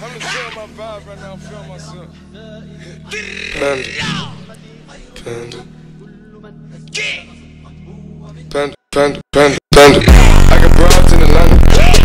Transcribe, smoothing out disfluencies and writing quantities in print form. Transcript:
I'm just feeling my vibe right now, I'm feeling myself. Panda. I got broads in Atlanta.